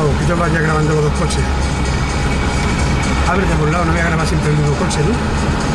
grabo, que yo vaya grabando los dos coches. A ver, de por un lado no voy a grabar siempre el mismo coche, ¿no?